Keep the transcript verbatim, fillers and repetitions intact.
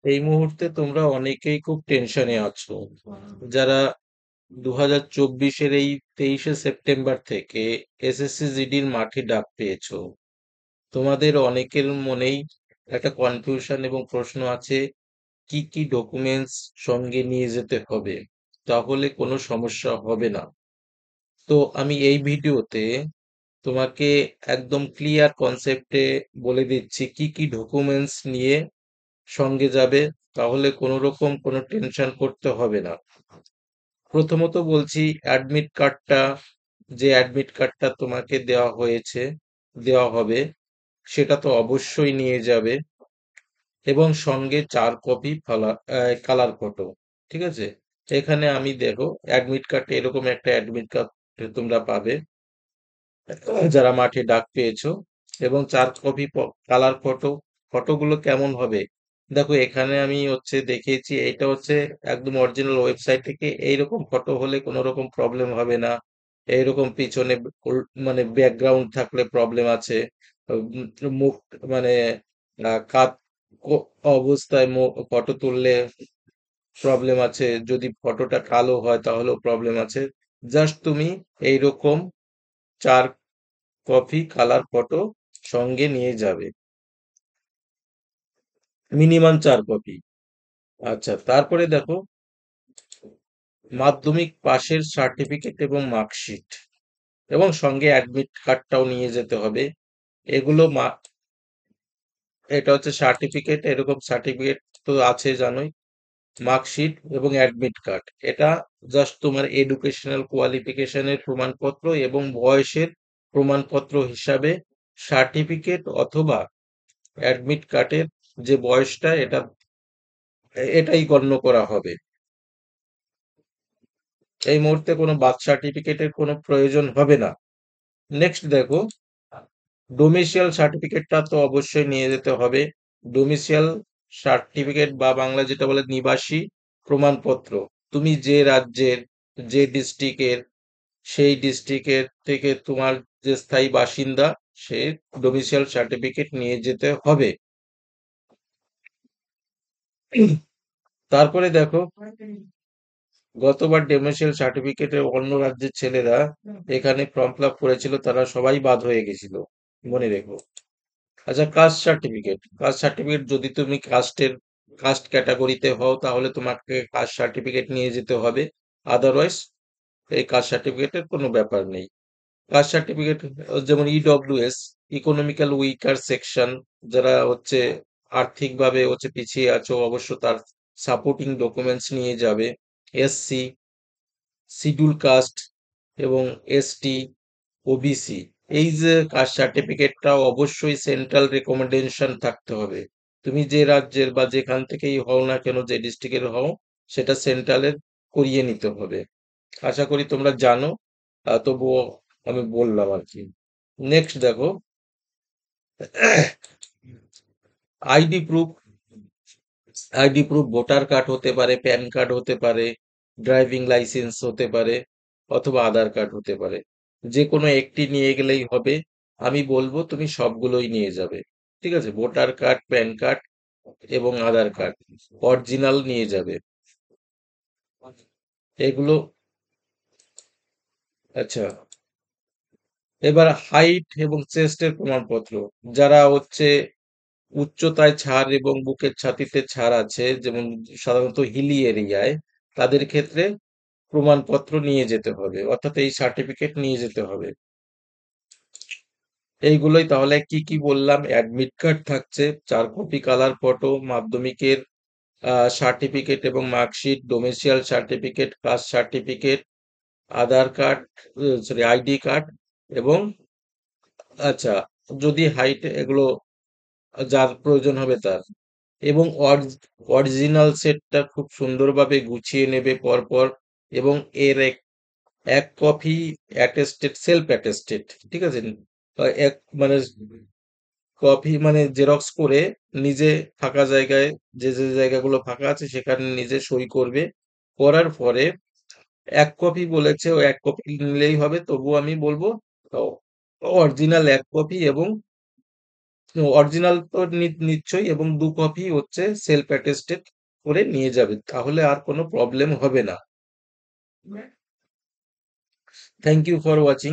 এই মুহূর্তে তোমরা অনেকেই খুব টেনশনে আছো, যারা দু হাজার চব্বিশের এই তেইশে সেপ্টেম্বর থেকে এসএসসি জিডির মাঠে ডাক পেয়েছো। তোমাদের অনেকের মনেই একটা কনফিউশন এবং প্রশ্ন আছে, কি কি ডকুমেন্টস সঙ্গে নিয়ে যেতে হবে, তাহলে কোনো সমস্যা হবে না। তো আমি এই ভিডিওতে তোমাকে একদম ক্লিয়ার কনসেপ্টে বলে দিচ্ছি কি কি ডকুমেন্টস নিয়ে সঙ্গে যাবে, তাহলে কোনো রকম কোনো টেনশন করতে হবে না। প্রথমত বলছি, অ্যাডমিট কার্ডটা, যে অ্যাডমিট কার্ডটা তোমাকে দেওয়া হয়েছে, দেওয়া হবে, সেটা তো অবশ্যই নিয়ে যাবে, এবং সঙ্গে চার কপি কালার ফটো। ঠিক আছে, এখানে আমি দেখো অ্যাডমিট কার্ডে এরকম একটা অ্যাডমিট কার্ড তোমরা পাবে যারা মাঠে ডাক পেয়েছো, এবং চার কপি কালার ফটো। ফটোগুলো কেমন হবে দেখো, এখানে আমি হচ্ছে দেখিয়েছি, এটা হচ্ছে একদম অরিজিনাল ওয়েবসাইট থেকে। এইরকম ফটো হলে কোনো রকম প্রবলেম হবে না। এইরকম পিছনে উল- মানে ব্যাকগ্রাউন্ড থাকলে প্রবলেম আছে। উম, মুখ মানে আহ, কাত ক- অবস্থায় ফটো তুললে প্রবলেম আছে, যদি ফটোটা কালো হয় তাহলেও প্রবলেম আছে। জাস্ট তুমি এইরকম চার কপি কালার ফটো সঙ্গে নিয়ে যাবে, মিনিমাম চার কপি। আচ্ছা, তারপরে দেখো, মাধ্যমিক পাশের সার্টিফিকেট এবং মার্কশিট, এবং সঙ্গে অ্যাডমিট কার্ডটাও নিয়ে যেতে হবে। এগুলো মা- এটা হচ্ছে সার্টিফিকেট, এরকম সার্টিফিকেট তো আছে জানোই। মার্কশিট এবং অ্যাডমিট কার্ড, এটা জাস্ট তোমার এডুকেশনাল কোয়ালিফিকেশনের প্রমাণপত্র এবং বয়সের প্রমাণপত্র হিসাবে সার্টিফিকেট অথবা অ্যাডমিট কার্ডের যে বয়সটা, এটা এটাই গণ্য করা হবে। এই মুহূর্তে কোনো বার্থ সার্টিফিকেটের কোনো প্রয়োজন হবে না। নেক্সট দেখো, ডোমিসিয়াল সার্টিফিকেটটা তো অবশ্যই নিয়ে যেতে হবে। ডোমিসিয়াল সার্টিফিকেট বা বাংলা যেটা বলে নিবাসী প্রমাণপত্র। তুমি যে রাজ্যের, যে ডিস্ট্রিক্টের, সেই ডিস্ট্রিক্টের থেকে তোমার যে স্থায়ী বাসিন্দা, সে ডোমিসিয়াল সার্টিফিকেট নিয়ে যেতে হবে। তারপরে দেখো, গতবার ডোমিসিয়াল সার্টিফিকেটের অন্য রাজ্যের ছেলেরা এখানে ফর্ম ফিল আপ করেছিল, তারা সবাই বাদ হয়ে গেছিল, মনে রেখো। আচ্ছা, কাস্ট সার্টিফিকেট। কাস্ট সার্টিফিকেট, যদি তুমি কাস্টের কাস্ট ক্যাটাগরিতে হও তাহলে তোমাকে কাস্ট সার্টিফিকেট নিয়ে যেতে হবে। আদারওয়াইজ এই কাস্ট সার্টিফিকেটের কোনো ব্যাপার নেই। কাস্ট সার্টিফিকেট যেমন ইডব্লিউএস, ইকোনমিক্যাল উইকার সেকশন, যারা হচ্ছে আর্থিকভাবে হচ্ছে পিছিয়ে আছো, অবশ্য তার সাপোর্টিং ডকুমেন্টস নিয়ে যাবে। এসসি, শিডিউল কাস্ট এবং এসটি, ওবিসি, এই যে কাস্ট সার্টিফিকেটটা অবশ্যই সেন্ট্রাল রেকমেন্ডেশন থাকতে হবে। তুমি যে রাজ্যের বা যেখান থেকেই হও না কেন, যে ডিস্ট্রিক্টের হও, সেটা সেন্ট্রালের করিয়ে নিতে হবে। আশা করি তোমরা জানো, আহ, তবুও আমি বললাম আর কি। নেক্সট দেখো, ID proof. ID proof voter card হতে পারে, প্যান কার্ড হতে পারে, ড্রাইভিং লাইসেন্স হতে পারে, অথবা আধার কার্ড হতে পারে। যে কোনো একটি নিয়ে গেলেই হবে। আমি বলবো তুমি সবগুলোই নিয়ে যাবে। ঠিক আছে, ভোটার কার্ড, প্যান কার্ড এবং আধার কার্ড অরিজিনাল নিয়ে যাবে এগুলো। আচ্ছা, এবার হাইট এবং চেস্টের প্রমাণপত্র। যারা হচ্ছে উচ্চতায় ছাড় এবং বুকের ছাতিতে ছাড় আছে, যেমন সাধারণত হিলি এরিয়ায়, তাদের ক্ষেত্রে প্রমাণপত্র নিয়ে যেতে হবে, অর্থাৎ এই সার্টিফিকেট নিয়ে যেতে হবে। এইগুলোই তাহলে কি কি বললাম, অ্যাডমিট কার্ড থাকছে, চার কপি কালার ফটো, মাধ্যমিকের সার্টিফিকেট এবং marksheet, domicile certificate, caste certificate, Aadhaar card, sorry ID card, এবং আচ্ছা, যদি হাইট, এগুলো যার প্রয়োজন হবে তার, এবং অরিজিনাল সেটটা খুব সুন্দরভাবে গুছিয়ে নেবে পরপর, এবং এর এক এক কপি অ্যাটেস্টেড, সেলফ অ্যাটেস্টেড। ঠিক আছে, আহ, এক মানে কপি মানে জেরক্স করে নিজে ফাঁকা জায়গায়, যে যে জায়গাগুলো ফাঁকা আছে সেখানে নিজে সই করবে। করার পরে এক কপি বলেছে, ও এক কপি নিলেই হবে, তবু আমি বলবো অরিজিনাল এক কপি এবং অরিজিনাল তো নি- নিশ্চয়ই, এবং দু কপি হচ্ছে সেলফ অ্যাটেস্টেড করে নিয়ে যাবে, তাহলে আর কোনো প্রবলেম হবে না। Thank you for watching.